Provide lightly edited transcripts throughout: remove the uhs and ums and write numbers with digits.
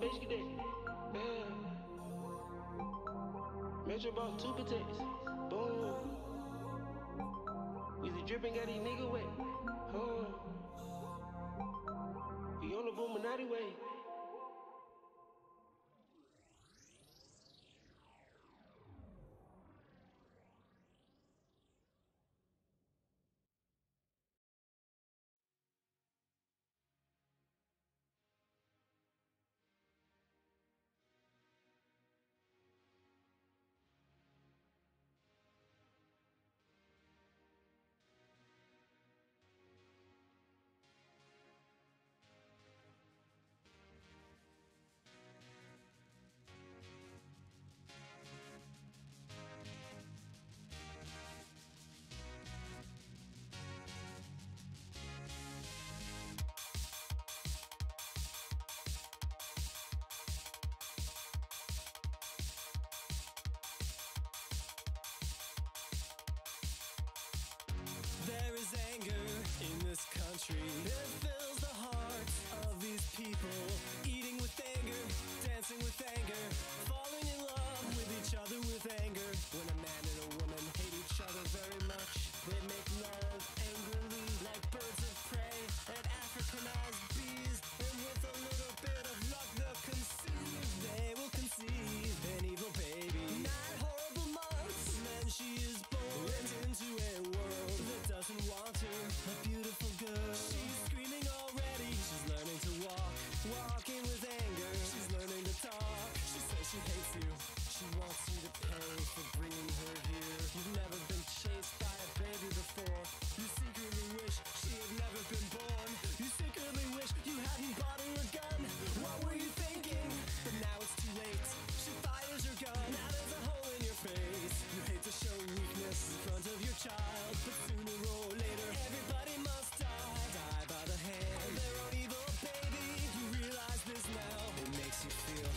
H cadet. Yeah. Metro bought 2 protects. Boom. Weezy dripping, got these nigga wet. Huh. We on the Boominati way. There is anger in this country that fills the hearts of these people. Eating with anger, dancing with anger, falling in love with each other with anger. When a man and a woman hate each other very much, they make love angrily like birds of prey and Africanized bees. And with a little bit of luck they'll conceive. They will conceive an evil baby. 9 horrible months, and then she is born into a world that doesn't want her, a beautiful girl. She's screaming already, she's learning to walk, walking with anger. She's learning to talk, she says she hates you. She wants you to pay for bringing her here. You've never been chased by a baby before. You secretly wish she had never been born. You secretly wish you hadn't bought her a gun. What were you thinking? But now it's too late. She fires her gun, now there's a hole in your face. You hate to show weakness in front of your child, but sooner or later everybody must die. Die by the hand of their own evil baby. You realize this now, it makes you feel.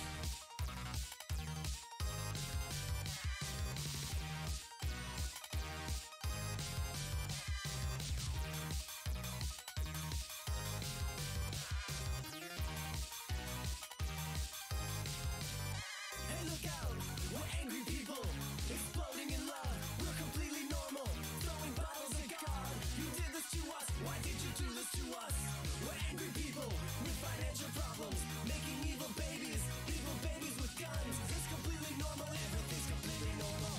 Hey, look out! We're angry people, exploding in love. We're completely normal, throwing bottles at God. You did this to us, why did you do this to us? We're angry people with financial problems, making evil babies with guns. It's completely normal, everything's completely normal.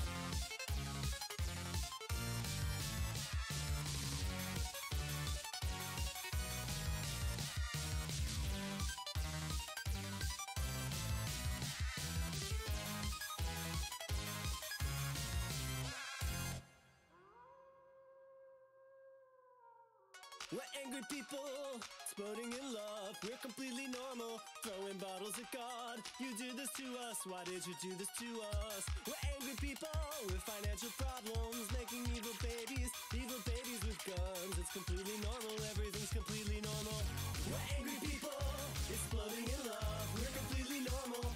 We're angry people, exploding in love. We're completely normal, throwing bottles at God. You did this to us, why did you do this to us? We're angry people with financial problems, making evil babies with guns. It's completely normal, everything's completely normal. We're angry people, exploding in love. We're completely normal.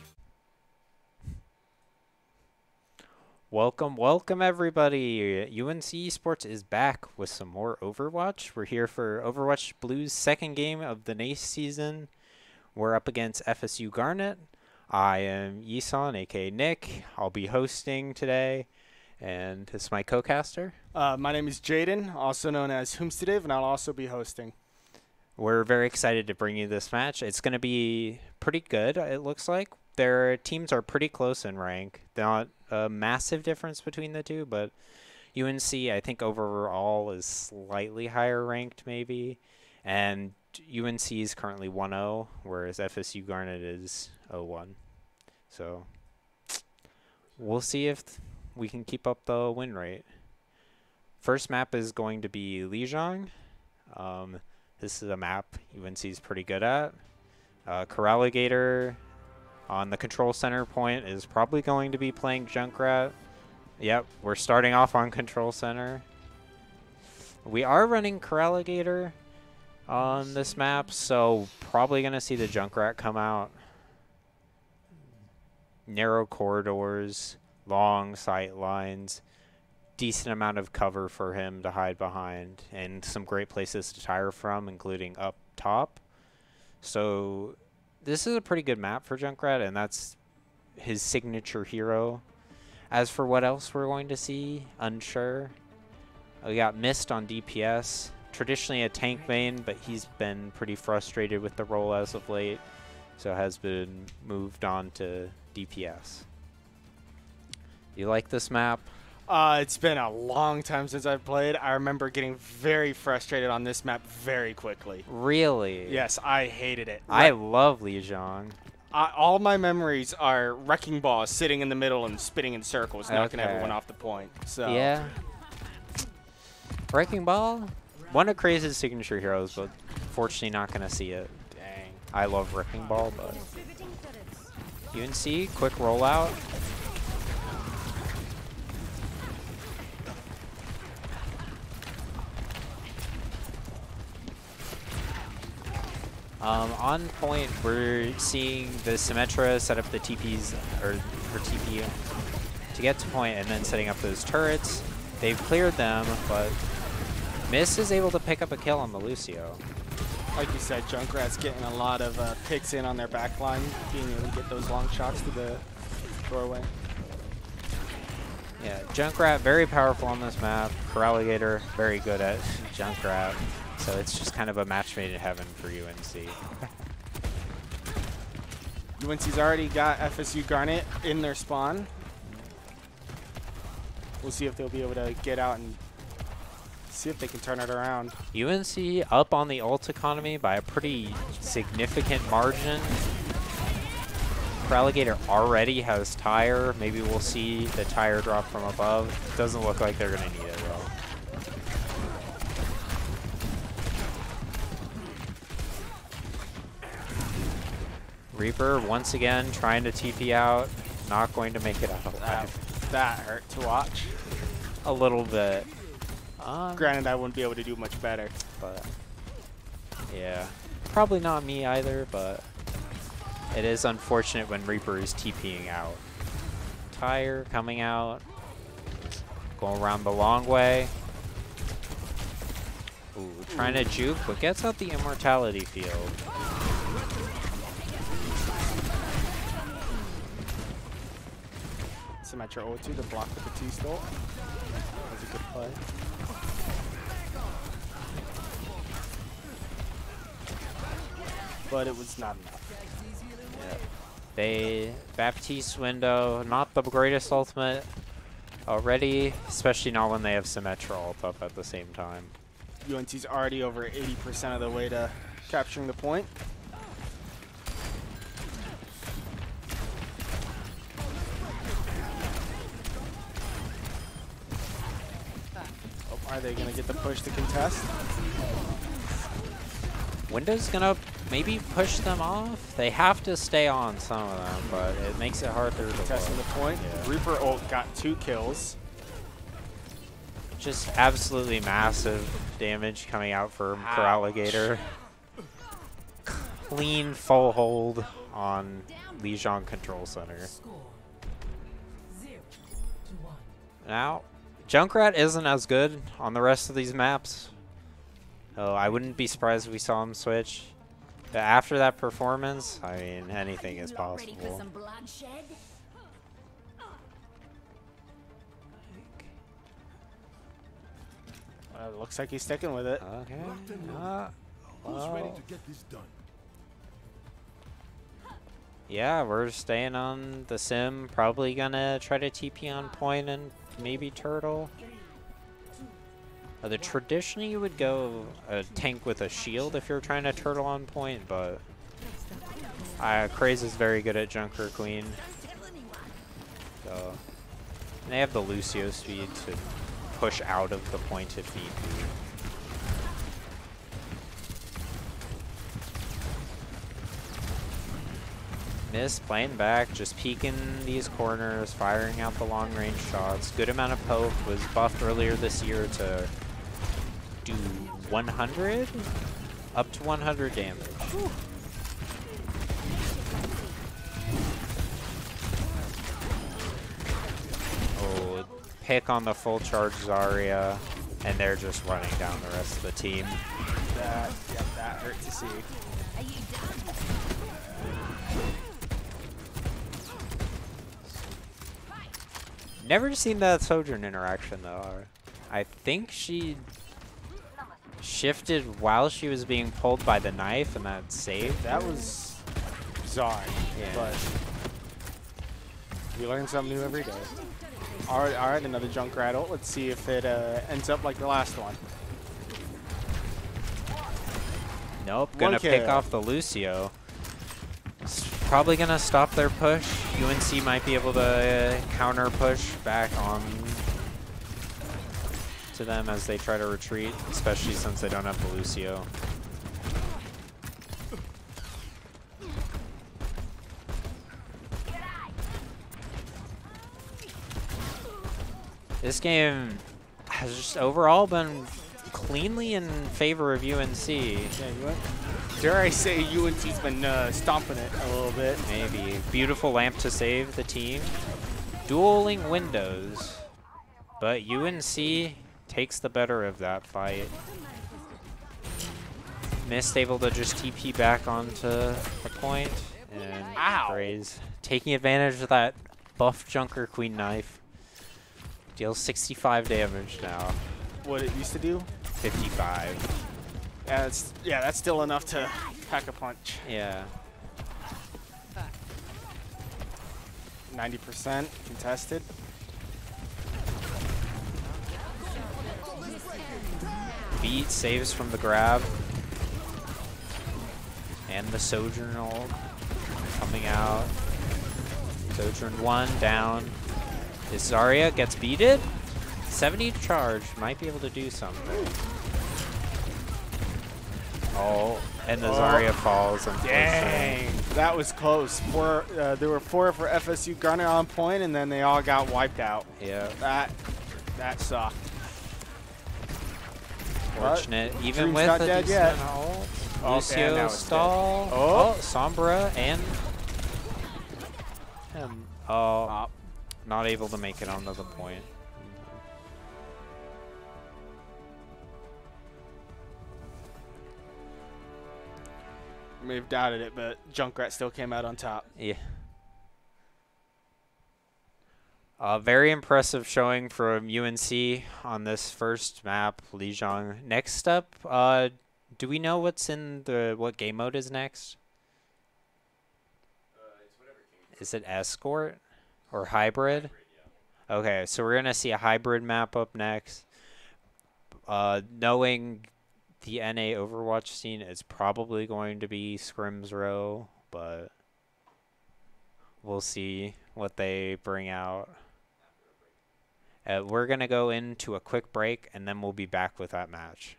Welcome everybody. UNC Sports is back with some more Overwatch. We're here for Overwatch Blue's second game of the NACE season. We're up against FSU Garnet. I am Yisan, aka Nick. I'll be hosting today, and this is my co-caster. My name is Jaden, also known as Humstidiv, and I'll also be hosting. We're very excited to bring you this match. It's going to be pretty good, it looks like. Their teams are pretty close in rank. They're not a massive difference between the two, but UNC, I think, overall is slightly higher ranked, maybe. And UNC is currently 1-0, whereas FSU Garnet is 0-1. So we'll see if we can keep up the win rate. First map is going to be Lijiang. This is a map UNC is pretty good at. Coralligator on the control center point is probably going to be playing Junkrat. Yep, we're starting off on control center. We are running Coralligator on this map, so probably going to see the Junkrat come out. Narrow corridors, long sight lines, decent amount of cover for him to hide behind, and some great places to tire from, including up top. So this is a pretty good map for Junkrat, and that's his signature hero. As for what else we're going to see, unsure. We got Mist on DPS. Traditionally a tank main, but he's been pretty frustrated with the role as of late, so has been moved on to DPS. You like this map? It's been a long time since I've played. I remember getting very frustrated on this map very quickly. Really? Yes, I hated it. I love Lijiang. All my memories are Wrecking Ball sitting in the middle and spinning in circles, knocking Okay. everyone off the point. So Yeah. Wrecking Ball? One of Craze's signature heroes, but fortunately not going to see it. Dang. I love Wrecking Ball, but UNC, quick rollout. On point, we're seeing the Symmetra set up the TPs, or her TP to get to point, and then setting up those turrets. They've cleared them, but Miss is able to pick up a kill on the Lucio. Like you said, Junkrat's getting a lot of picks in on their back line, being able to get those long shots to the doorway. Yeah, Junkrat very powerful on this map. Alligator very good at Junkrat. So it's just kind of a match made in heaven for UNC. UNC's already got FSU Garnet in their spawn. We'll see if they'll be able to get out and see if they can turn it around. UNC up on the ult economy by a pretty significant margin. Alligator already has tire. Maybe we'll see the tire drop from above. Doesn't look like they're going to need it though. Reaper once again trying to TP out, not going to make it out alive. That hurt to watch. A little bit. Granted, I wouldn't be able to do much better. But yeah, probably not me either, but it is unfortunate when Reaper is TPing out. Tire coming out, going around the long way. Ooh, trying to juke, but gets out the immortality field. Symmetra O2 to block the Batiste ult. That was a good play. But it was not enough. Yeah. Baptiste window, not the greatest ultimate already, especially not when they have Symmetra ult up at the same time. UNC's already over 80% of the way to capturing the point. Are they going to get the push to contest? Window's gonna maybe push them off. They have to stay on some of them, but it makes it harder to Testing the look. point. Yeah. Reaper ult got 2 kills. Just absolutely massive damage coming out from Alligator. Clean full hold on Lijiang Control Center. Now, Junkrat isn't as good on the rest of these maps. Oh, I wouldn't be surprised if we saw him switch. But after that performance, I mean, anything is possible. It looks like he's sticking with it. Okay. Who's ready to get this done? Yeah, we're staying on the sim. Probably gonna try to TP on point and maybe turtle. Traditionally you would go a tank with a shield if you're trying to turtle on point, but Craze is very good at Junker Queen. So, and they have the Lucio speed to push out of the point if need be. Miss playing back, just peeking these corners, firing out the long range shots. Good amount of poke, was buffed earlier this year to do 100? Up to 100 damage. Whew. Oh, pick on the full charge Zarya, and they're just running down the rest of the team. That hurt to see. Never seen that Sojourn interaction though. I think she shifted while she was being pulled by the knife and that saved. That was bizarre. Yeah. But we learn something new every day. All right, another Junkrat ult. Let's see if it ends up like the last one. Nope, One gonna pick kill. off the Lucio. Probably gonna stop their push. UNC might be able to counter push back on to them as they try to retreat, especially since they don't have the Lucio. This game has just overall been cleanly in favor of UNC. Yeah, dare I say UNC's been stomping it a little bit. Maybe. Beautiful lamp to save the team. Dueling windows. But UNC takes the better of that fight. Mist able to just TP back onto the point. And Ow. Graze taking advantage of that buff Junker Queen knife. Deals 65 damage now. What it used to do? 55. Yeah, that's still enough to pack a punch. Yeah. 90% contested. Beat saves from the grab. And the Sojourn ult coming out. Sojourn 1 down. This Zarya gets beated. 70 charge. Might be able to do something. Oh, and the Zarya falls. Dang, that was close. There were 4 for FSU Garnet on point, and then they all got wiped out. Yeah. That sucked. Fortunate. But Even Dream's with not a dead decent yet. ult. Oh, Lucio and now it's stall. dead. Oh. Sombra and him. Oh, not able to make it onto the point. May have doubted it, but Junkrat still came out on top. Yeah. Very impressive showing from UNC on this first map, Lijiang. Next up, do we know what's in what game mode is next? Is it Escort or Hybrid? Okay, so we're gonna see a hybrid map up next. Knowing the NA Overwatch scene, it's probably going to be Scrims Row, but we'll see what they bring out. We're going to go into a quick break, and then we'll be back with that match.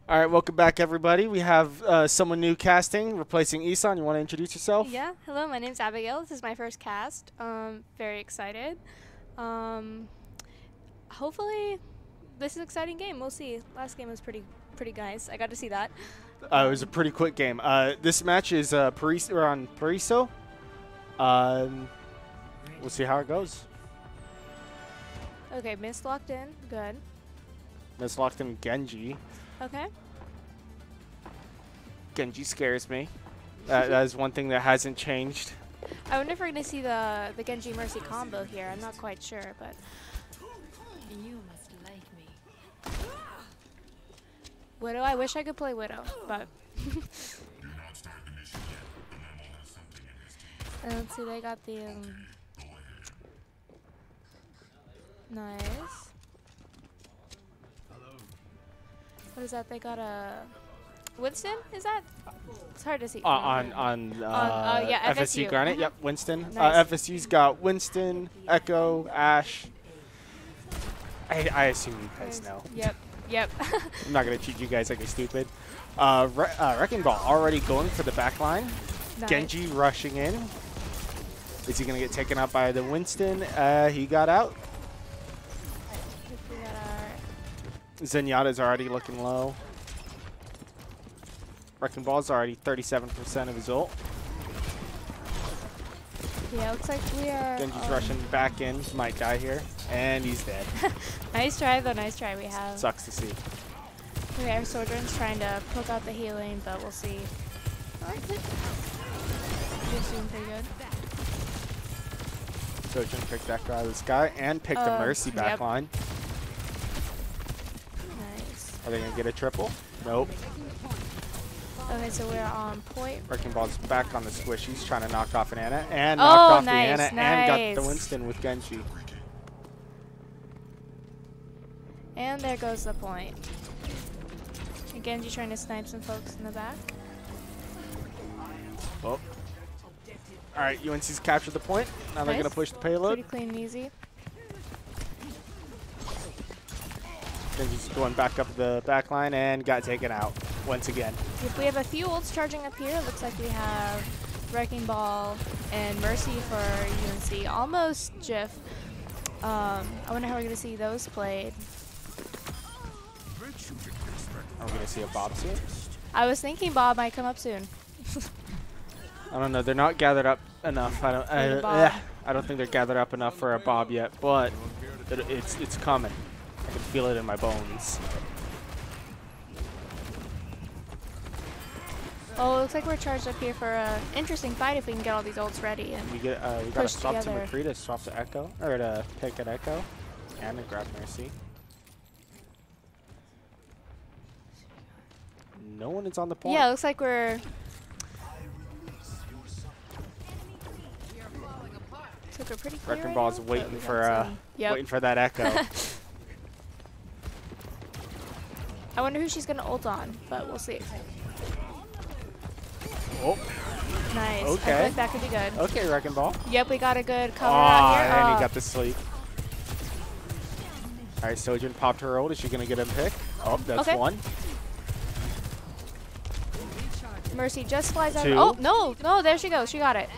All right, welcome back, everybody. We have someone new casting, replacing Isan. You want to introduce yourself? Yeah, hello, my name's Abigail. This is my first cast. Very excited. Hopefully, this is an exciting game. We'll see. Last game was pretty nice. I got to see that. It was a pretty quick game. This match is on Pariso. We'll see how it goes. Okay, Mist locked in. Good. Miss locked in Genji. Okay. Genji scares me. That is one thing that hasn't changed. I wonder if we're gonna see the Genji Mercy combo here. I'm not quite sure, but You must like me. Widow. I wish I could play Widow, but. And let's see. They got the. Nice. What is that? They got a Winston? Is that? It's hard to see. Yeah, FSU Garnet. Yep, Winston. Nice. FSU's got Winston, Echo, Ashe. I assume you guys know. Yep. I'm not gonna treat you guys like you're stupid. Wrecking Ball already going for the back line. Nice. Genji rushing in. Is he gonna get taken out by the Winston? He got out. We got our Zenyatta's already looking low. Wrecking Ball's already 37% of his ult. Yeah, looks like we are. Genji's rushing back in. Might die here. And he's dead. Nice try, though. Nice try. We have. Sucks to see. Okay, our Sojourn's trying to poke out the healing, but we'll see. He's doing pretty good. Sojourn picked that guy out of the sky and picked a Mercy back yep. line. Nice. Are they going to get a triple? Nope. Okay, so we're on point. Wrecking Ball's back on the squishies, trying to knock off an Ana. And knocked off nice, the Ana and got the nice. Winston with Genji. And there goes the point. And Genji trying to snipe some folks in the back. Oh. Alright, UNC's captured the point. Now they're Nice. going to push the payload. Pretty clean and easy. Genji's going back up the back line and got taken out once again. If we have a few ults charging up here, it looks like we have Wrecking Ball and Mercy for UNC. Almost Jiff. I wonder how we're going to see those played. Are we going to see a Bob soon? I was thinking Bob might come up soon. I don't know. They're not gathered up enough. I don't think they're gathered up enough for a Bob yet, but it's coming. I can feel it in my bones. Oh, it looks like we're charged up here for an interesting fight if we can get all these ults ready. And We got to push swap together. to McCree to swap to Echo, or to pick an Echo, and to grab Mercy. No one is on the point. yeah, it looks like we're. Looks like we're pretty clear Wrecking right Ball's now, but waiting we got for some- Yep. waiting for that Echo. I wonder who she's gonna ult on, but we'll see. Oh, Nice. I Okay. feel like that could be good. okay, Wrecking Ball. Yep, we got a good cover out here. And Oh, he got the sleep. All right, Sojourn popped her ult. Is she gonna get him pick? Oh, that's Okay. one. Mercy just flies out. Two. Oh, no, there she goes. She got it.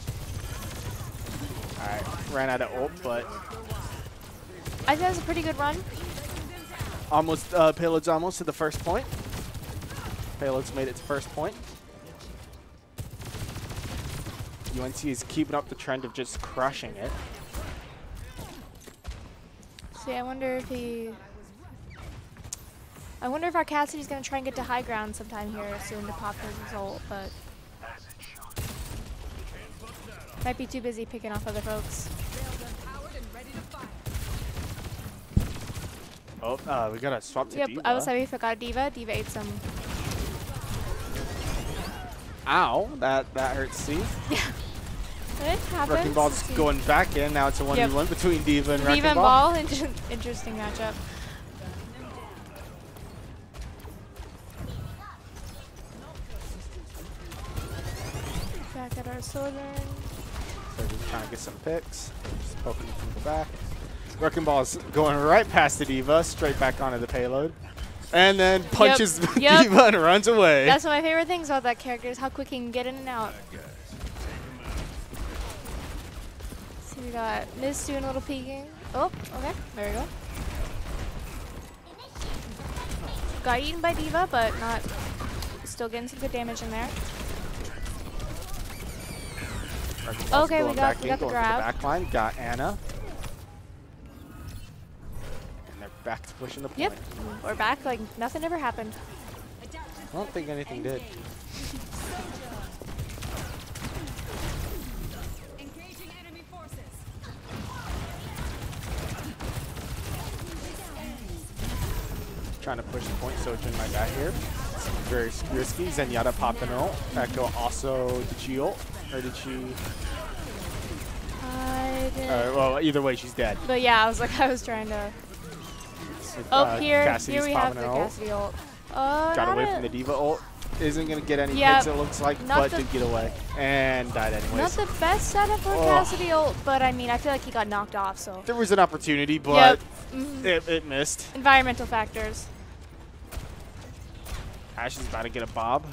All right, ran out of ult, but I think that was a pretty good run. almost payload's almost to the first point. Payload's made its first point. UNC is keeping up the trend of just crushing it. See, I wonder if our Cassidy's gonna try and get to high ground sometime here soon to pop his ult, but might be too busy picking off other folks. Oh, we gotta swap to Yep, D.Va. I was happy we forgot Diva. Diva ate some. Ow, that hurts. See, It happens. Wrecking Ball's See. going back in. Now it's a 1v1 between Diva and Wrecking Diva and Ball. Ball, interesting matchup. Back at our Sojourn. So just trying to get some picks. Just poking from the back. Wrecking Ball's going right past the Diva, straight back onto the payload. And then punches Yep. Diva and runs away. That's one of my favorite things about that character is how quick he can get in and out. So we got Miz doing a little peeking. Oh, okay. There we go. Got eaten by Diva, but not. Still getting some good damage in there. Okay, we got the grab. Back line, got Anna. And they're back to pushing the point. Yep, we're back like nothing ever happened. I don't think anything did. Engaging enemy forces. Trying to push the point, Sojin might back here. Very risky. Zenyatta popping ult. Echo also, did she ult? Or did she? I did. Well, either way, she's dead. But yeah, I was trying to. Oh, here Cassidy's we have popping the an ult. Cassidy ult. Got away from the Diva ult. Isn't going to get any Yep. hits, it looks like, Not but the- did get away. And died Not anyways. the best setup for Cassidy ult, but I mean, I feel like he got knocked off, so. There was an opportunity, but Mhm. it missed. Environmental factors. Ash is about to get a bob.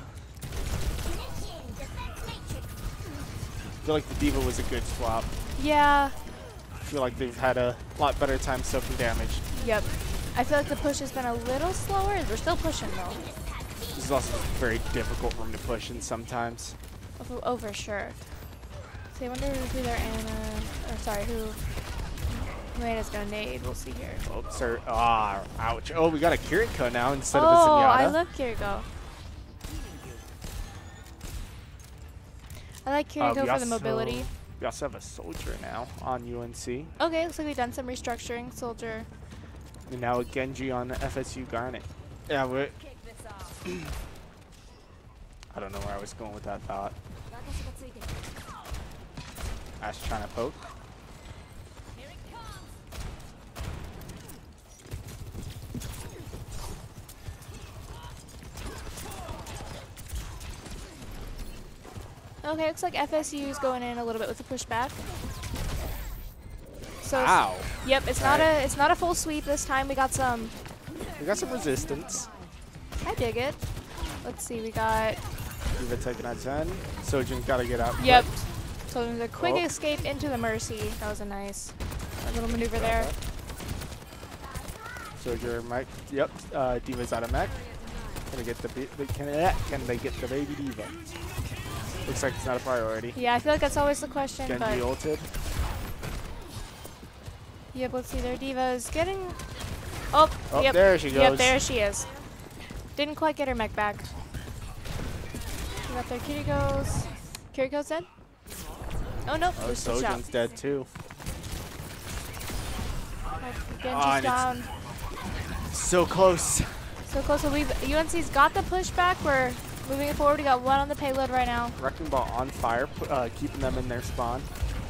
I feel like the Diva was a good swap. Yeah. I feel like they've had a lot better time soaking damage. Yep. I feel like the push has been a little slower. We're still pushing though. This is also a very difficult room to push in sometimes. Oh, for sure. So I wonder who their Anna, or sorry, who Anna's gonna nade. We'll see here. Oh, sir. Ah, ouch. Oh, we got a Kiriko now instead Oh, of a Zenyatta. I love Kiriko. I like Kiriko for the mobility. We also have a soldier now on UNC. Okay, looks like we've done some restructuring. Soldier. And now a Genji on FSU Garnet. Yeah, we I don't know where I was going with that thought. Ash trying to poke. Okay, looks like FSU is going in a little bit with the pushback. So Ow. yep, it's not a full sweep this time. We got some. We got some resistance. I dig it. Let's see, we got. Diva taking out Zen. Sojin got to get out. Yep. So there's a quick Oh. escape into the Mercy. That was a nice little maneuver there. Soldier might. Yep. Diva's out of mech. Can they get can they get the baby Diva? Looks like it's not a priority. Yeah, I feel like that's always the question. Genji But ulted. yep, let's see. Their Diva is getting. Oh, Oh, yep. there she goes. Yep, there she is. Didn't quite get her mech back. We got their Kiriko's. Kiriko's dead? Oh, no. Oh, Just switched out. Sojin's dead too. Genji's and down. So close. So close. So UNC's got the pushback. We're moving it forward. We got one on the payload right now. Wrecking Ball on fire, keeping them in their spawn.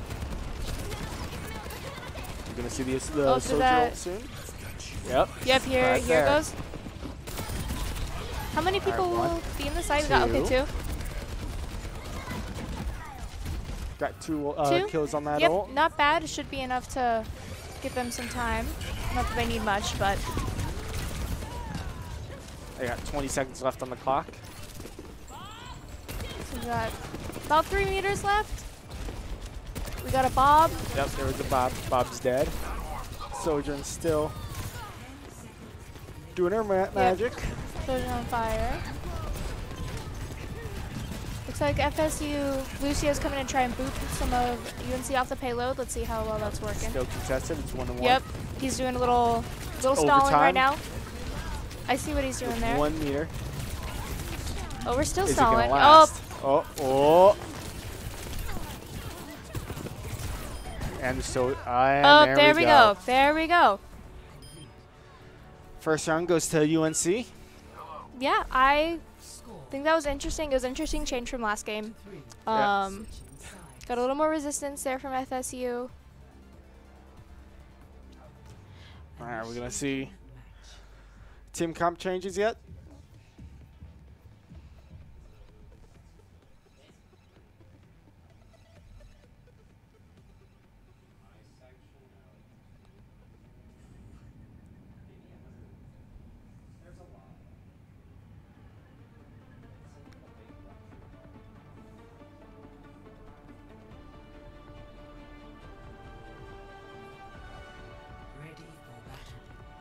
You're gonna see the so soldier that- ult soon. Yep. Yep, here Right it there. goes. How many All right, people one, will be in the site? We got okay, two. Got two Two? kills on that Yep, ult. not bad. It should be enough to give them some time. Not that they need much, but They got 20 seconds left on the clock. so we got about 3 meters left. We got a Bob. Yep, there was a Bob. Bob's dead. Sojourn still doing her magic. Soldier on fire. Looks like FSU Lucio's coming in to try and boot some of UNC off the payload. Let's see how well that's working. Still contested. It's 1-1. Yep, he's doing a little stalling Overtime. right now. I see what he's doing there. 1 meter. Oh, we're still Is it stalling. gonna last? Oh. And so, and there we go. There we go. First round goes to UNC. Yeah, I think that was interesting. It was an interesting change from last game. Yeah. Got a little more resistance there from FSU. All right, we're gonna see team comp changes yet.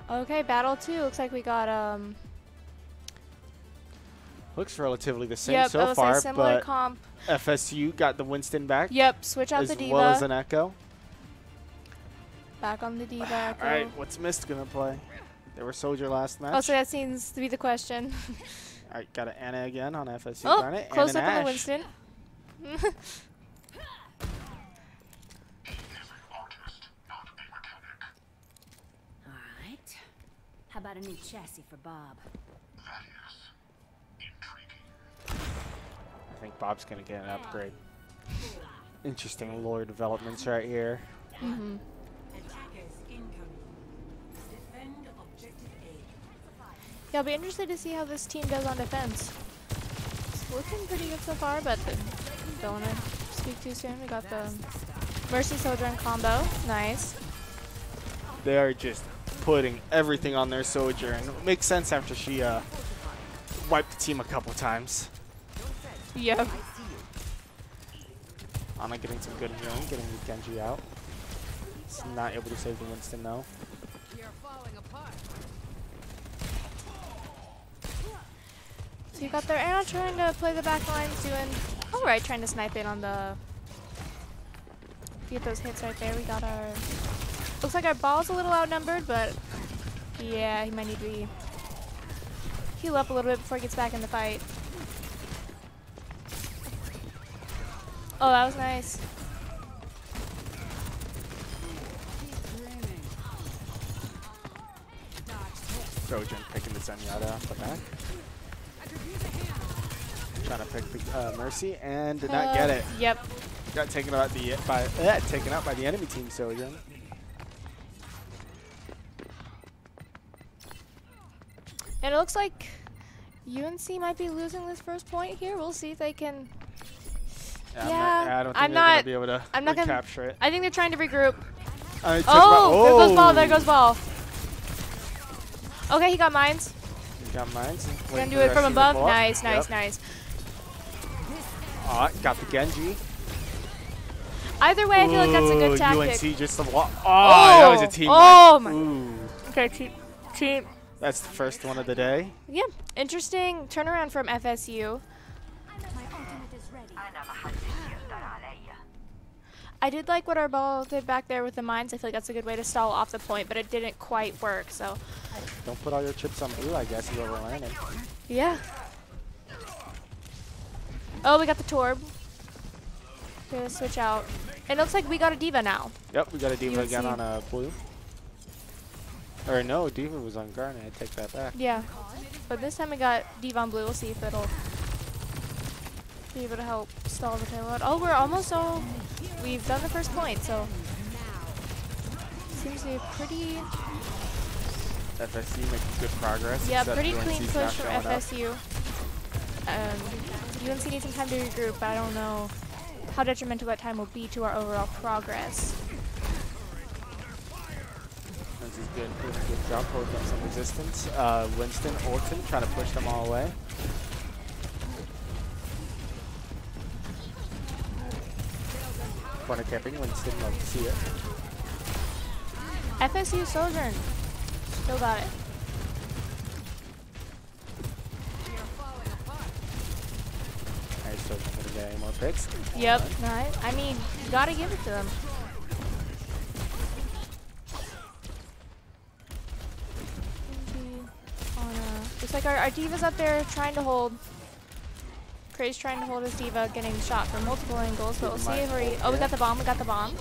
Okay, battle 2. Looks like we got Looks relatively the same yep, so it was far, a similar but comp. FSU got the Winston back. Yep, switch out as the D.Va. well as an Echo. Back on the D.Va. Echo. All right, what's Mist gonna play? They were Soldier last match. Oh, so that seems to be the question. All right, got an Anna again on FSU. Oh, Garnet, close and up an on the Ashe. Winston. All right. How about a new chassis for Bob? I think Bob's gonna get an upgrade. Interesting lore developments right here. Mm-hmm. Attackers incoming. Defend objective A. Yeah, I'll be interested to see how this team does on defense. It's looking pretty good so far, but don't want to speak too soon. We got the Mercy Sojourn combo. Nice. They are just putting everything on their Sojourn. Makes sense after she wiped the team a couple times. Yep. Ana getting some good healing, getting the Genji out. It's not able to save the Winston though. So you got their Ana trying to play the back lines, doing alright, trying to snipe in on the get those hits right there. We got our looks like our ball's a little outnumbered, but yeah, he might need to heal up a little bit before he gets back in the fight. Oh, that was nice. Sojourn picking the Zenyatta off the back. Trying to pick the Mercy and did not get it. Yep. Got taken out taken out by the enemy team Sojourn. And it looks like UNC might be losing this first point here. We'll see if they can. I don't think I'm they're not gonna be able to I'm not gonna capture it. I think they're trying to regroup. Oh, There goes ball. There goes ball. Okay, he got mines. He got mines. Gonna do it from above. Nice, nice, nice. Got the Genji. Either way, I feel like that's a good tactic. UNC just the wall. That was a team. Oh my. Ooh. Okay, team. That's the first one of the day. Yeah, interesting turnaround from FSU. My ultimate is ready. I did like what our ball did back there with the mines. I feel like that's a good way to stall off the point, but it didn't quite work. So. Don't put all your chips on blue, I guess, is what we're learning. Yeah. Oh, we got the Torb. Gonna switch out. It looks like we got a D.Va now. Yep, we got a D.Va again UNC. on blue. Or no, D.Va was on Garnet. I take that back. Yeah. But this time we got D.Va on blue. We'll see if it'll be able to help stall the payload. Oh, we're almost all. We've done the first point, so. Seems to be pretty. FSU making good progress. Yeah, except pretty UNC's clean not push from showing up. FSU. UNC needs some time to regroup, but I don't know how detrimental that time will be to our overall progress. This is good. Doing a good job holding up some resistance. Winston, Orton trying to push them all away. Corner camping, Winston, love to see it. FSU Sojourn. Still got it. Alright, Sojourn gonna get any more picks. Yep. Nice. I mean, you gotta give it to them. Looks like our D.Va's up there trying to hold. Craze trying to hold his D.Va, getting shot from multiple angles, but we'll see if we. Oh, we got the bomb. We got the bomb.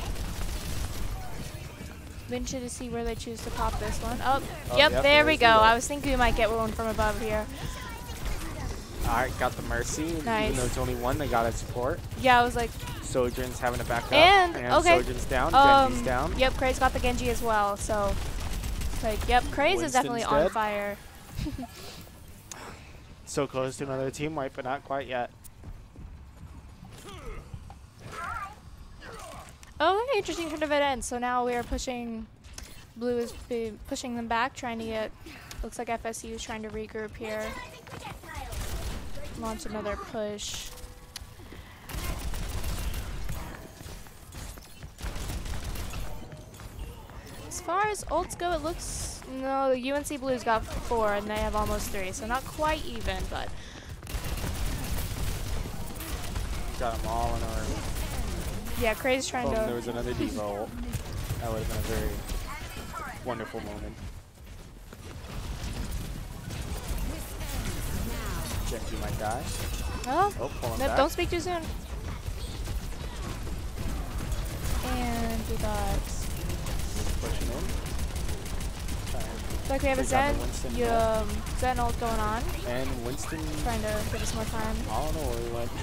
Be interested to see where they choose to pop this one. Oh, yep, there we go. I was thinking we might get one from above here. Alright, got the Mercy. Nice. Even though it's only one, they got a support. Yeah, I was like. Sojourn's having to back up. And okay. Sojourn's down. Genji's down. Yep, Craze got the Genji as well. So, like, yep, Craze is definitely Winston's on dead. fire. So close to another team wipe, but not quite yet. Oh, okay, interesting turn of it ends. So now we are pushing. Blue is pushing them back, trying to get. Looks like FSU is trying to regroup here. Launch another push. As far as ults go, it looks No, the UNC Blues got 4 and they have almost 3, so not quite even, but Got them all in our. yeah, Craze trying There to. was another Diva ult. That would have been a very wonderful moment. Genji might die. Oh, Oh, pull him nope, back. don't speak too soon. And we got. Pushing in. Looks like we have a Take out Zen, the Winston Zen ult going on, And Winston. trying to give us more time. I don't know where he went.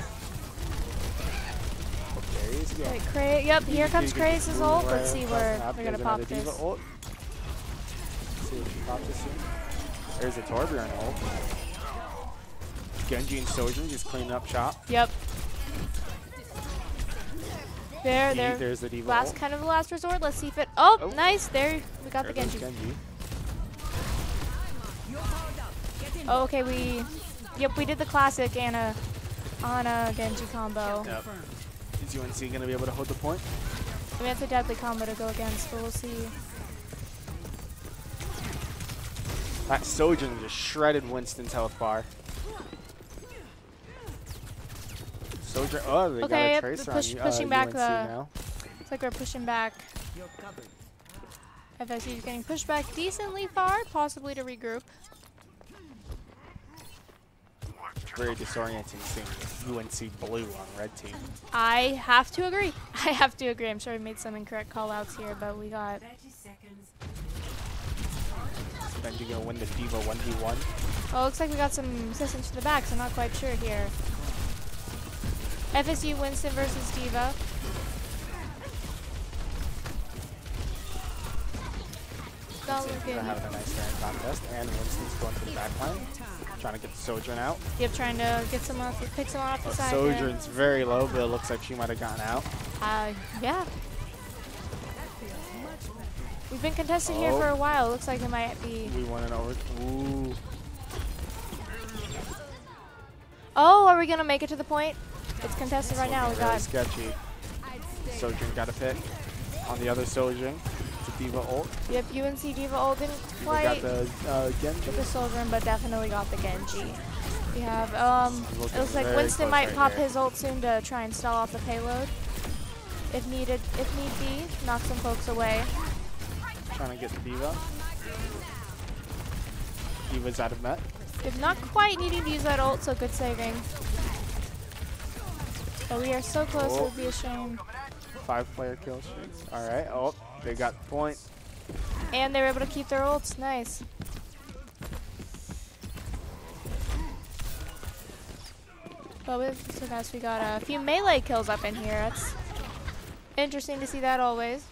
Oh, there he is again. Wait, Craze. Yep, here comes You get Craze's the ult. blue Let's right see across where the map. we're There's gonna pop another Diva this. ult. See if she pops this soon. There's a Torbjorn ult. Genji and Sojourn just cleaning up shop. Yep. There. There's the Diva Last ult. kind of the last resort. Let's see if it. Oh, Oh. nice. There we got the There goes Genji. Oh, okay. We did the classic Ana Genji combo. Yep. Is UNC going to be able to hold the point? I mean, it's a deadly combo to go against, but we'll see. That Sojourn just shredded Winston's health bar. Sojourn, oh, they Okay, got a tracer pushing on back UNC the. now. It's like we're pushing back. FSU is getting pushed back decently far, possibly to regroup. Very disorienting seeing UNC blue on red team. I have to agree. I have to agree. I'm sure we made some incorrect call-outs here, but we got. Benji gonna win the Diva 1v1. Oh, looks like we got some assistance from the back, so I'm not quite sure here. FSU Winston versus Diva. Not They're looking. having a nice grand contest, and Winston's going to the back line, trying to get the Sojourn out. Yep, trying to get someone off, pick someone off the side. Sojourn's very low, but it looks like she might have gotten out. Yeah. We've been contested here for a while. Looks like it might be. We won an over. Ooh. Oh, are we gonna make it to the point? It's contested right now. We Very got. sketchy. Sojourn got a pick on the other Sojourn. It's a Diva ult. Yep, UNC Diva ult didn't We quite got the Genji. get the Sojourn, but definitely got the Genji. We have. It Looking looks like very Winston close might right pop here. his ult soon to try and stall off the payload. If need be, knock some folks away. Trying to get the Diva. Diva's out of net. If not quite needing to use that ult, so good saving. But we are so close, it would be a shame. 5-player kill streaks. All right. Oh, they got the point. And they were able to keep their ults. Nice. But so guys, we got a few melee kills up in here. That's interesting to see that always.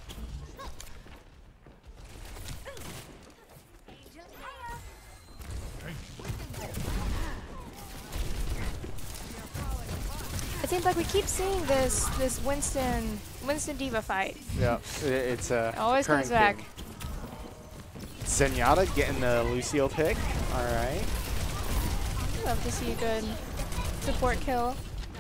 It seems like we keep seeing this Winston Diva fight. Yeah, it's Always comes back. Zenyatta getting the Lucio pick. All right. Love to see a good support kill.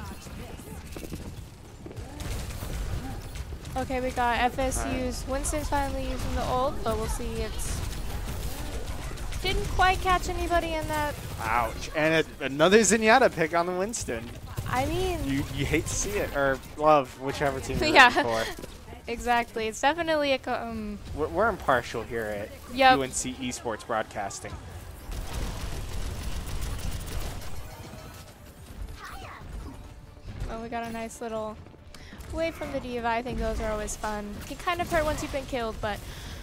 Okay, we got FSU's Winston's finally using the ult, but we'll see. It's didn't quite catch anybody in that. Ouch. And another Zenyatta pick on the Winston. I mean, You hate to see it, or love, whichever team you're Yeah. rooting for. exactly. It's definitely a We're impartial here at Yep. UNC Esports Broadcasting. Oh, we got a nice little wave from the Diva. I think those are always fun. Can kind of hurt once you've been killed, but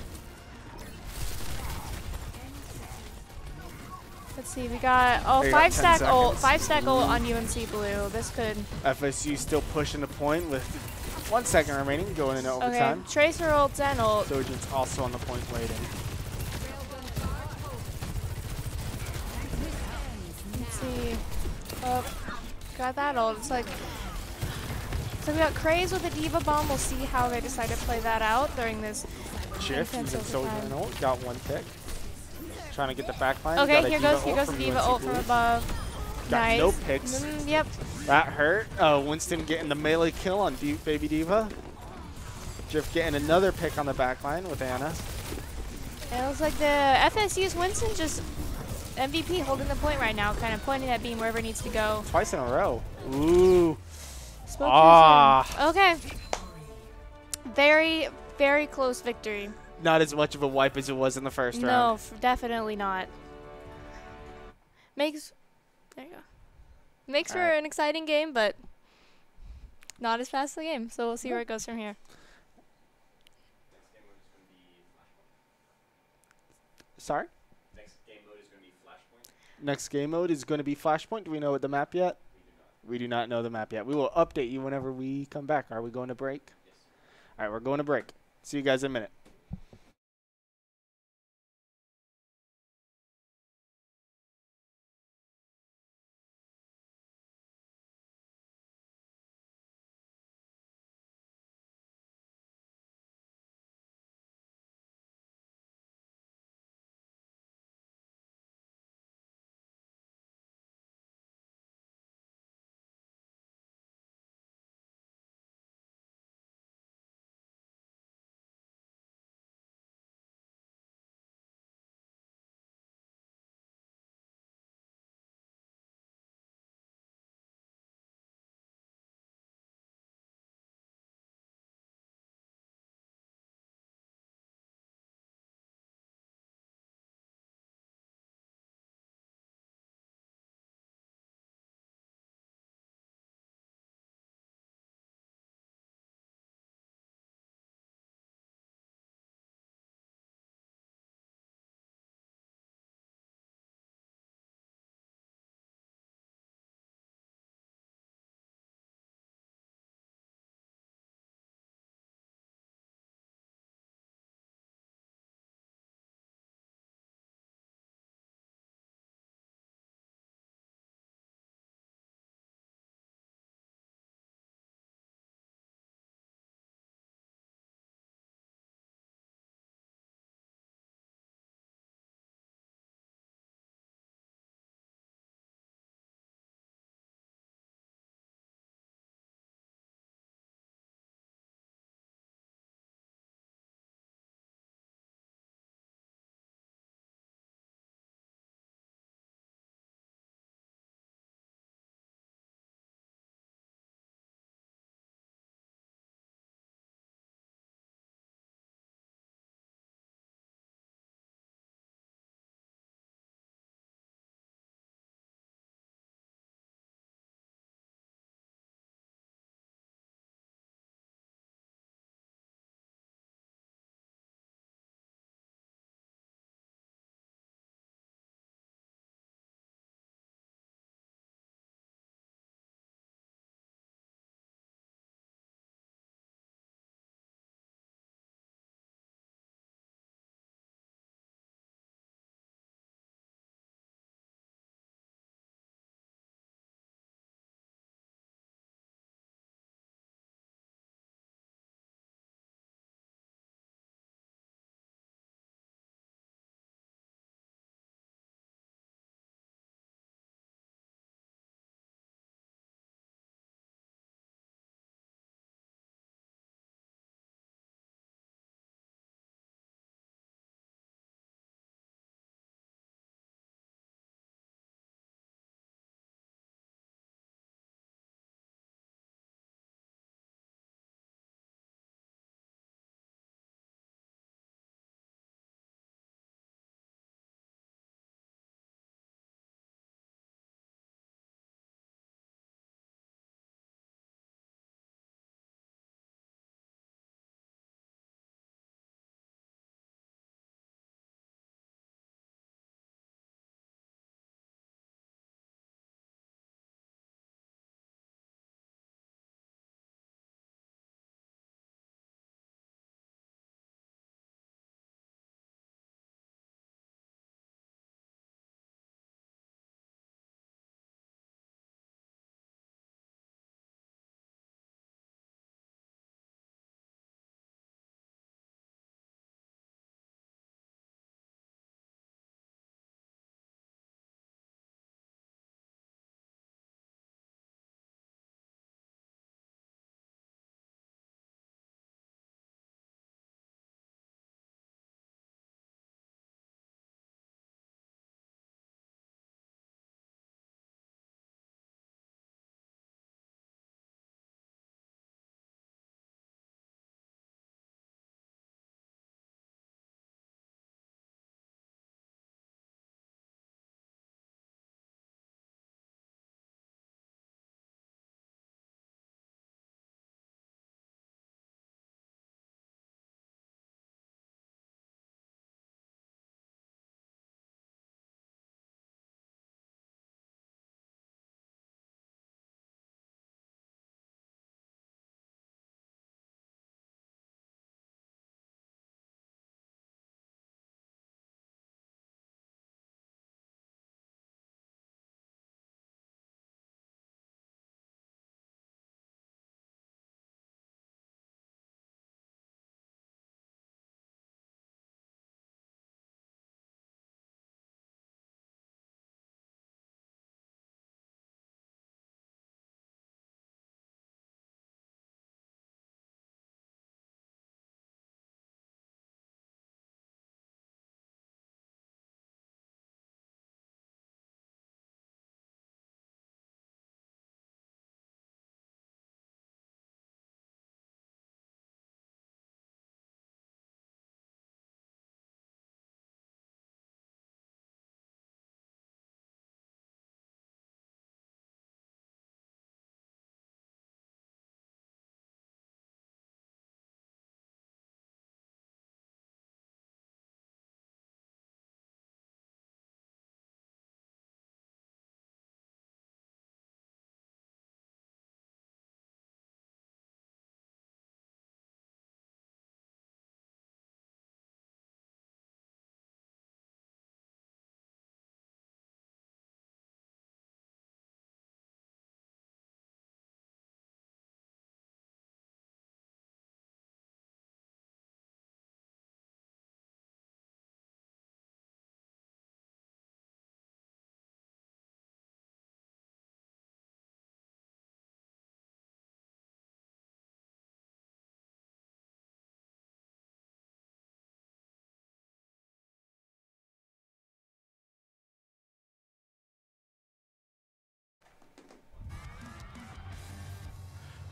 let's see. We got They got 10 5-stack ult, seconds. 5-stack ult on UNC Blue. This could. FSU still pushing the point with 1 second remaining, going into Okay, overtime. Tracer ult, Zen ult. Sojourn's also on the point waiting. Let's see. Oh, got that ult. It's like. So we got Craze with a Diva bomb. We'll see how they decide to play that out during this Shift intense using overtime. Sojourn ult, got 1 pick. Trying to get the back line. Okay, got a here Diva goes ult the from Diva UNC ult from Blue. above. Got Nice. no picks. Yep. That hurt. Winston getting the melee kill on Baby Diva. Drift getting another pick on the back line with Ana. It looks like the FSU's Winston just MVP holding the point right now, kind of pointing that beam wherever it needs to go. Twice in a row. Ooh. Spoke Ah. too soon. Okay. Very, very close victory. Not as much of a wipe as it was in the first No, round. definitely not. There you go. Makes for an exciting game, but not as fast as the game. So we'll see where it goes from here. Sorry? Next game mode is going to be Flashpoint. Next game mode is going to be Flashpoint. Do we know the map yet? We do not know the map yet. We will update you whenever we come back. Are we going to break? Yes. All right, we're going to break. See you guys in a minute.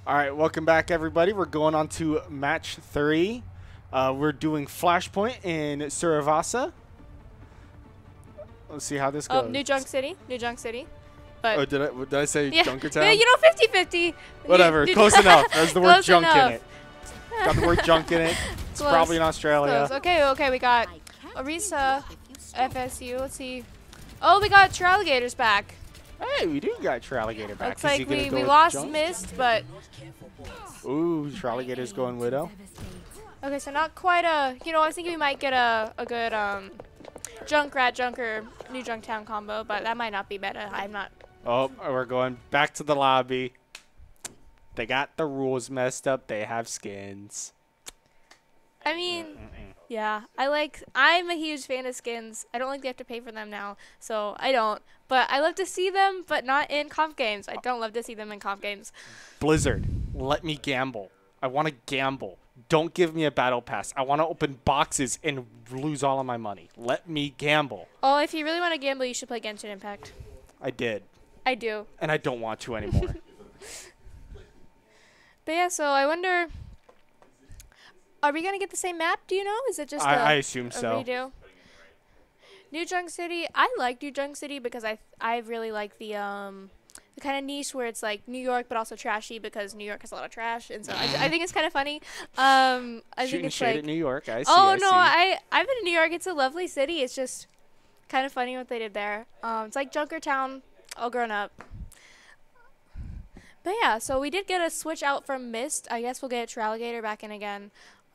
All right, welcome back, everybody. We're going on to match 3. We're doing Flashpoint in Suravasa. Let's see how this goes. New Junk City. New Junk City. But Oh, did I say yeah, Junkertown? yeah, you know, 50-50. Whatever, close enough. There's the word Close junk in enough. it. Got the word junk in it. It's Close. probably in Australia. Close. Okay, we got Orisa, FSU. Let's see. Oh, we got Alligators back. Hey, we do got Tralligator back. Looks Is he like gonna we go with lost junk? Mist, but Ooh, Tralligator's going Widow. okay, so not quite a. You know, I was thinking we might get a good Junkrat Junker New Junktown combo, but that might not be meta. I'm not. Oh, we're going back to the lobby. They got the rules messed up. They have skins. I mean, yeah, I'm a huge fan of skins. I don't like they have to pay for them now, so I don't. But I love to see them, but not in comp games. I don't love to see them in comp games. Blizzard, let me gamble. I want to gamble. Don't give me a battle pass. I want to open boxes and lose all of my money. Let me gamble. Oh, if you really want to gamble, you should play Genshin Impact. I did. I do. And I don't want to anymore. But yeah, so I wonder, are we gonna get the same map? Do you know? Is it just I assume a so. redo? New Junk City. I like New Junk City because I really like the kind of niche where it's like New York but also trashy because New York has a lot of trash, and so I think it's kind of funny. I think Shooting it's shade like, at New York. I see. oh I no, see. I've been to New York. It's a lovely city. It's just kind of funny what they did there. It's like Junkertown all grown up. But yeah, so we did get a switch out from Mist. I guess we'll get Alligator back in again.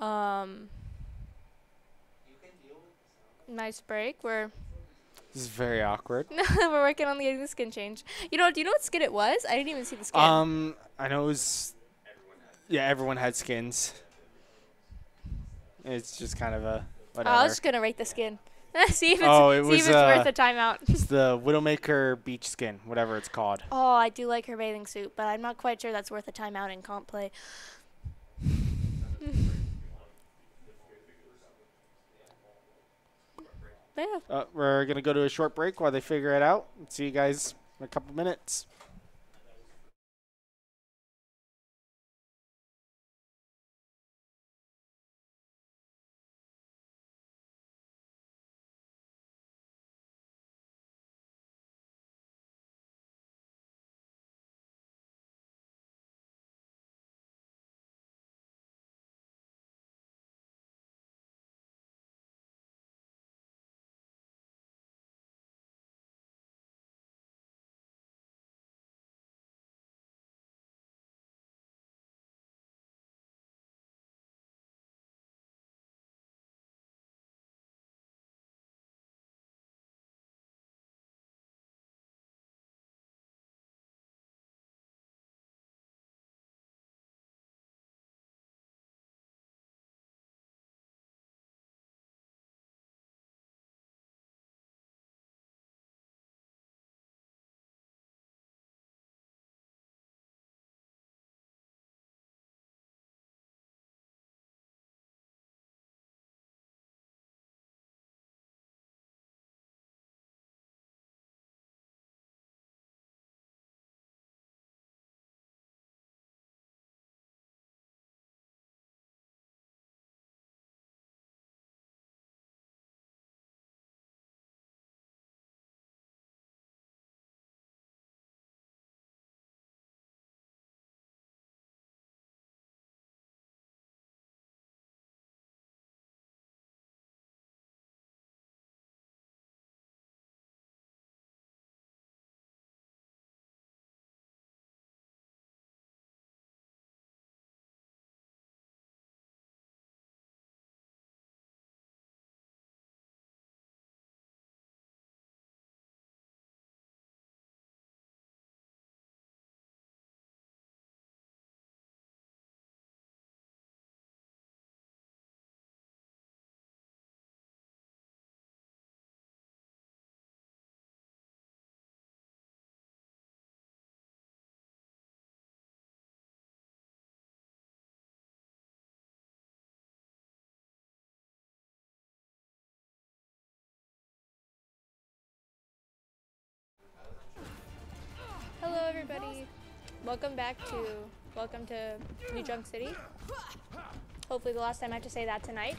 Nice break. This is very awkward. We're working on getting the skin change. You know, do you know what skin it was? I didn't even see the skin. I know it was. Yeah, everyone had skins. It's just kind of a whatever. I was just gonna rate the skin. see if it's was, worth a timeout. It's the Widowmaker beach skin, whatever it's called. Oh, I do like her bathing suit, but I'm not quite sure that's worth a timeout in comp play. But yeah. We're going to go to a short break while they figure it out. See you guys in a couple minutes. Hello, everybody. Welcome back to Welcome to New Junk City. Hopefully the last time I have to say that tonight.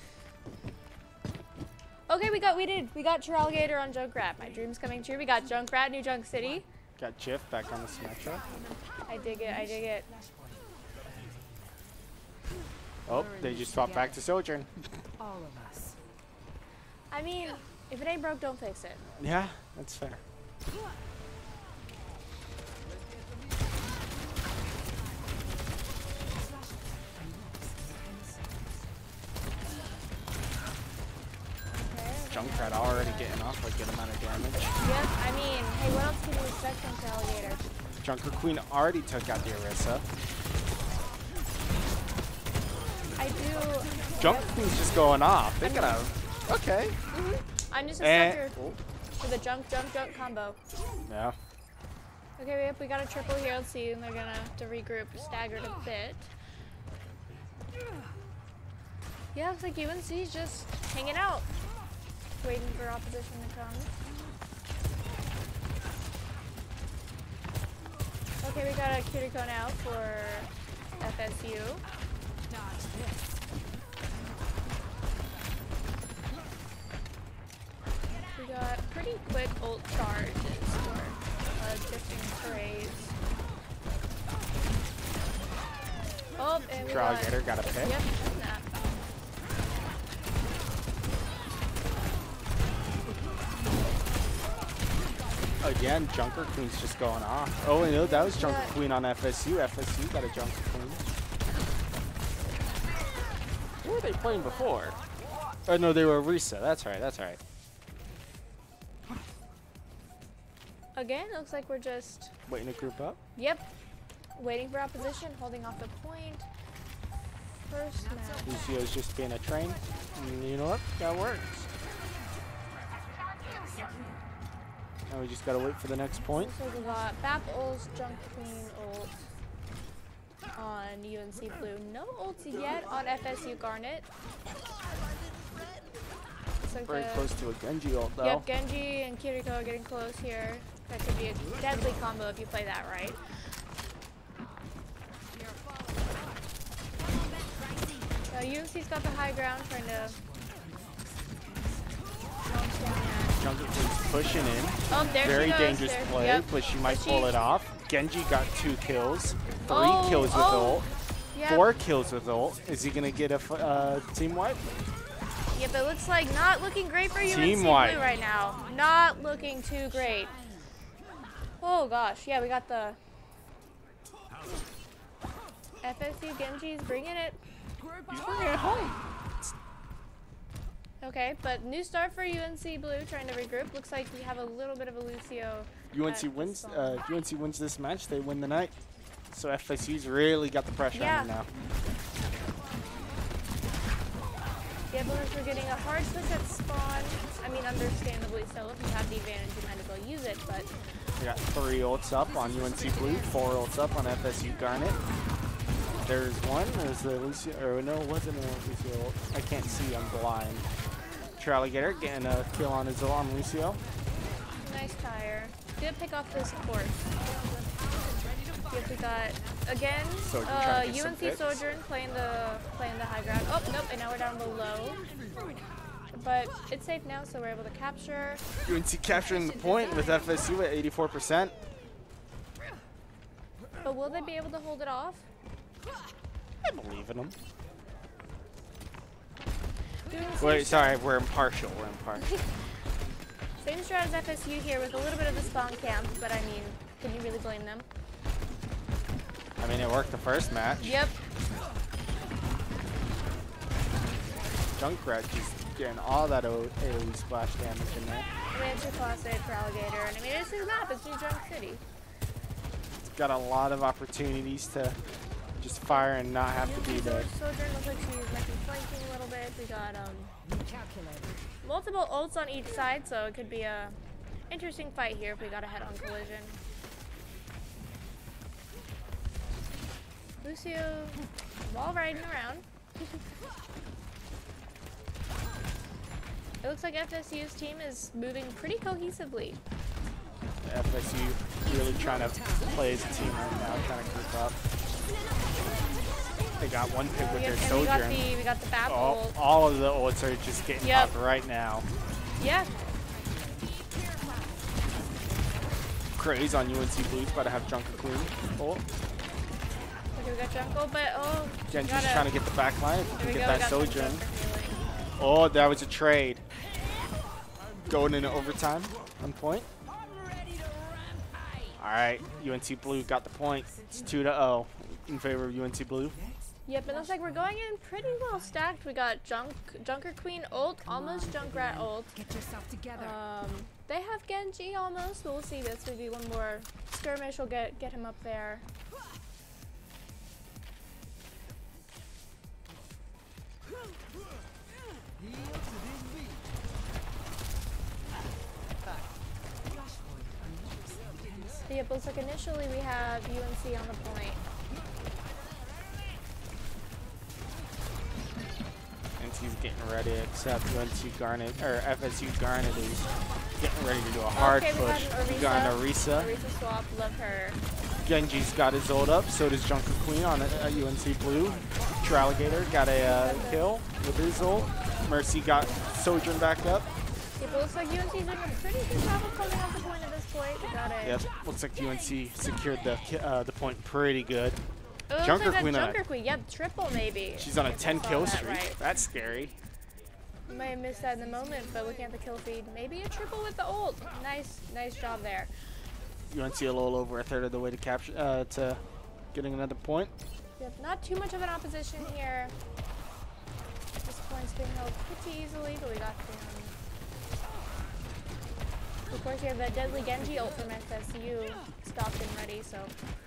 Okay, we got Tralgator on Junkrat. My dream's coming true. We got Junkrat, New Junk City. Got Jiff back on the smash up. I dig it, I dig it. Oh, they just swapped back to Sojourn. All of us. I mean, if it ain't broke, don't fix it. Yeah, that's fair. Junkrat already getting off a good amount of damage. Yep, I mean, hey, what else can you expect from Tralgator? Junker Queen already took out the Orisa. I do. Junker Queen's just going off. They're gonna. Okay. I'm just a sucker for the junk combo. Yeah. Okay, we got a triple here. Let's see, and they're gonna have to regroup, staggered a bit. Yeah, looks like UNC's just hanging out, waiting for opposition to come. Okay, we got a Kiriko now for FSU. We got pretty quick ult charges for different trades. Oh, and we got a pick. Yep, snap. Again, Junker Queen's just going off. Oh, no, that was Junker Queen on FSU. FSU got a Junker Queen. Who were they playing before? Oh, no, they were Orisa. That's right, that's right. Again, it looks like we're just... Waiting to group up? Yep. Waiting for opposition, holding off the point. First match. Lucio's just being a train. And you know what? That works. Now we just gotta wait for the next point. So we got Bap ults, Junk Queen ult on UNC Blue. No ults yet on FSU Garnet. Like very close to a Genji ult though. Yep, Genji and Kiriko are getting close here. That could be a deadly combo if you play that right. UNC's got the high ground, trying to... Junker Queen's pushing in. Oh, there very she goes. dangerous play, yep. but she might pull it off. Genji got 2 kills, 3 kills with ult, yep. 4 kills with ult. Is he gonna get a team wipe? Yep, it looks like not looking great for UNC Team Blue wipe. right now. Not looking too great. Oh gosh, yeah, we got the FSU Genji's bringing it. He's bringing it home. Okay, but new start for UNC Blue, trying to regroup. Looks like we have a little bit of a Lucio. UNC wins. If UNC wins this match, they win the night. So FSU's really got the pressure on them now. Yeah, Boomers were getting a hard push at spawn. I mean, understandably so. If you have the advantage, you might as well use it, but... We got 3 ults up on UNC Blue, 4 ults up on FSU Garnet. There's one. There's the Lucio... Or no, it wasn't a Lucio ult. I can't see. I'm blind. Tralgator getting a kill on his ult on Lucio. Nice tire. Did pick off this court. Yep, we got again UNC Sojourn playing the high ground. Oh nope, and now we're down below. But it's safe now, so we're able to capture. UNC capturing the point with FSU at 84%. But will they be able to hold it off? I believe in them. Wait, sorry, we're impartial. We're impartial. Same strat as FSU here with a little bit of a spawn camp, but I mean, can you really blame them? I mean, it worked the first match. Yep. Junkrat just getting all that AoE splash damage in there. I mean, it's your classic for Alligator, and I mean, it's his map. It's New Junk City. It's got a lot of opportunities to just fire and not have to be there. Sojourn looks like she might be flanking a little bit. We got multiple ults on each side, so it could be a interesting fight here if we got a head-on collision. Lucio wall riding around. It looks like FSU's team is moving pretty cohesively. FSU really trying to play as a team right now, trying to group up. They got one pick with Yep, their and Sojourn. we got the back Oh, ult. all of the ults are just getting Yep. popped right now. Yeah. Craze on UNC Blues, about to have Junker Queen. Oh, Okay, we got Jungle, but oh. Genji's trying to get the back line. If There you we can go, get we that got some Sojourn. Junker healing. Oh, that was a trade. Going into overtime on point. All right, UNC Blue got the point. It's 2-0 in favor of UNC Blue. Yep, it looks like we're going in pretty well stacked. We got Junker Queen ult, almost Junkrat ult. Get yourself together. They have Genji almost. We'll see. This maybe one more skirmish will get him up there. Yep, looks like initially we have UNC on the point. UNC's getting ready, except UNC Garnet, or FSU Garnet is getting ready to do a hard Okay, push. we We got got an an Orisa. Orisa swap, love her. Genji's got his ult up, so does Junker Queen on UNC Blue. Alligator got a kill with his ult. Mercy got Sojourn back up. Yep, it looks like UNC's doing a pretty good job of coming off the point at this point. We got it. Yep, looks like UNC secured the point pretty good. Oh, it Junker looks like Queen that on a- Junker Queen, yep, triple maybe. She's on a If I 10 saw kill that streak. right. That's scary. Might have missed that in the moment, but looking at the kill feed, maybe a triple with the ult. Nice job there. UNC a little over a third of the way to capture to getting another point. Yep, not too much of an opposition here. This point's being held pretty easily, but we got the. Of course, we have that deadly Genji ult from FSU stopped and ready, so.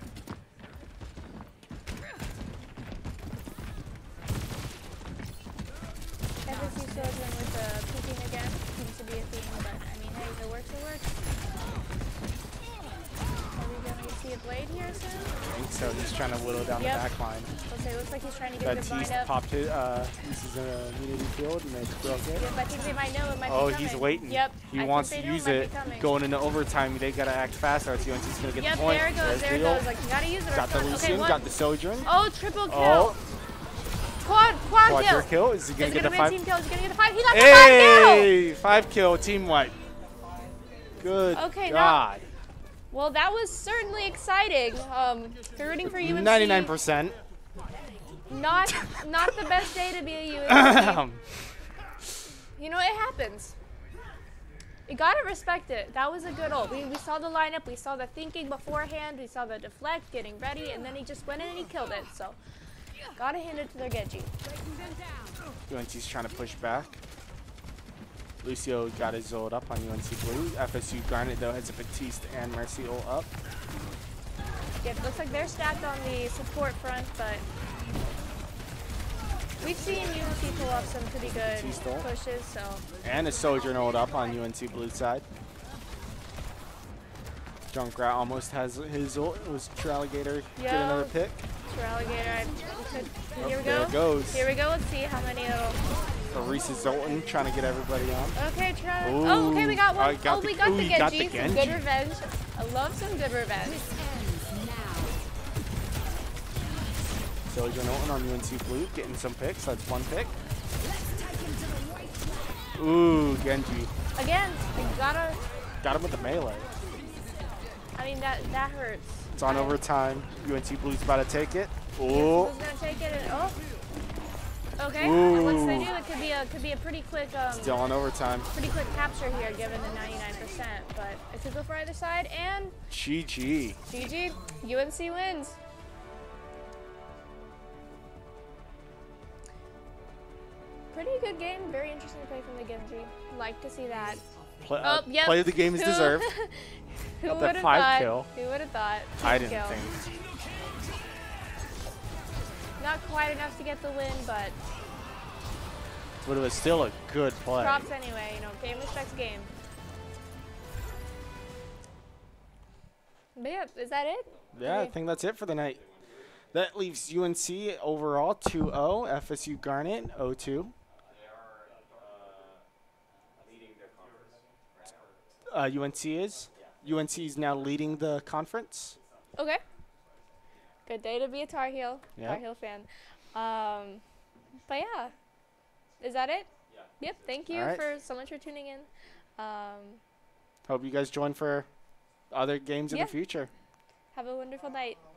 FSU Sojourn with the peeking again seems to be a theme, but I mean, hey, if it works, it works. Are we going to see a blade here soon? I think so. He's trying to whittle down Yep. the back line. Okay, looks like he's trying to get a But good he's lineup. popped it. This is a immunity field, and it's broke it. Yep, I think they might know it might Oh, be coming. he's waiting. Yep. He I wants think to they know use might it. be coming. Going into overtime, they gotta act fast, or else UNC's gonna get Yep, the point. there it goes, there it the ult. goes. Like, you gotta use it or Got the it's not. Lucian, Okay, got the Sojourn. Oh, triple kill. Oh, Quad quadra kill. kill. Is he Is gonna it get gonna the be a 5? team kill? Is he gonna get the 5? He got the 5 kill! Hey, 5 kill, team wipe. Good Okay, God. Well, that was certainly exciting. If you're rooting for UNC, 99%. not the best day to be a UNC. You know, it happens. You gotta respect it. That was a good ult. We saw the lineup, we saw the thinking beforehand, we saw the deflect, getting ready, and then he just went in and he killed it. So, gotta hand it to their Genji. UNC's trying to push back. Lucio got his ult up on UNC Blue. FSU Garnet, though, has a Batiste and Mercy ult up. Yeah, it looks like they're stacked on the support front, but we've seen UNC pull off some pretty good Batiste ult. pushes, so. And a Sojourn ult up on UNC Blue side. Junkrat almost has his ult. It was Alligator get another pick. Alligator, here we There go. it goes. Here we go. Let's see how many it'll. Arisa's ulting, trying to get everybody on. Okay, try. Ooh, Oh, okay, we got one. I got We the- got ooh, the you got the Genji. Some Genji. good revenge. I love some good revenge. Sojourn ulting on UNC Blue, getting some picks. That's one pick. Ooh, Genji. Again, we gotta. Got him with the melee. I mean, that hurts. It's on overtime. UNC Blue's about to take it. Who's Ooh. gonna take it? And, oh. Okay. Ooh. Once they do, it could be a pretty quick Still on overtime. pretty quick capture here, given the 99%. But it could go for either side, and GG. GG, UNC wins. Pretty good game. Very interesting play from the Genji. Like to see that. Play, Yep. play of the game is deserved. Who Got would that have 5 thought? kill. Who would have thought? I 10 didn't kill. think. Not quite enough to get the win, but But it was still a good play. props anyway. You know, game respects game. But yeah, is that it? Yeah, I Okay. think that's it for the night. That leaves UNC overall 2-0. FSU Garnet 0-2. UNC is. UNC is now leading the conference. Okay. Good day to be a Tar Heel. Yeah. Tar Heel fan. But yeah, is that it? Yeah. Yep. Thank you All right. for so much for tuning in. Hope you guys join for other games in Yeah. the future. Have a wonderful night.